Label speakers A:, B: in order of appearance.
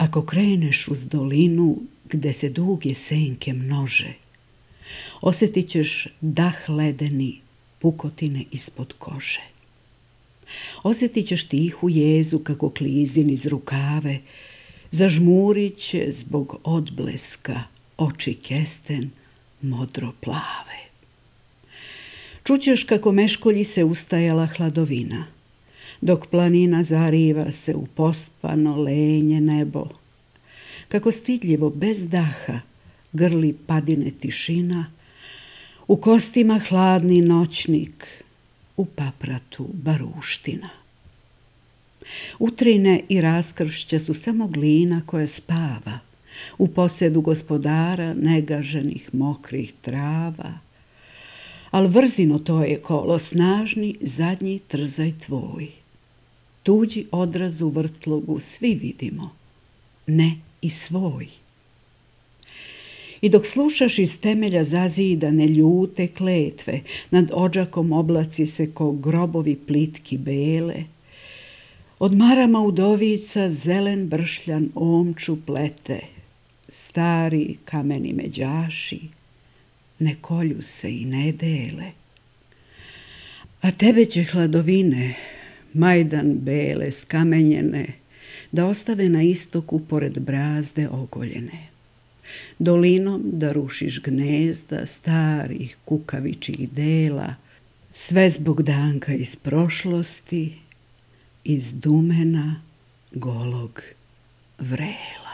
A: Ako kreneš uz dolinu gde se duge senke množe, osjetit ćeš dah ledeni pukotine ispod kože. Osjetit ćeš tihu jezu kako klizin iz rukave, zažmurit će zbog odbleska oči kesten modro plave. Čućeš kako meškolji se ustajala hladovina, dok planina zariva se u pospano lenje nebo, kako stidljivo bez daha grli padine tišina, u kostima hladni noćnik, u papratu baruština. Utrine i raskršća su samo glina koja spava u posedu gospodara negaženih mokrih trava, al vrzino to je kolo snažni zadnji trzaj tvoj. Tuđi odraz u vrtlogu svi vidimo, ne i svoj. I dok slušaš iz temelja zazidane ljute kletve, nad odžakom oblaci se ko grobovi plitki bele, od marama udovica zelen bršljan omču plete, stari kameni međaši ne kolju se i ne dele. A tebe će hladovine, majdan bele skamenjene, da ostave na istoku pored brazde ogoljene. Dolinom da rušiš gnezda starih kukavičih dela, sve zbog danka iz prošlosti, iz dumena golog vrela.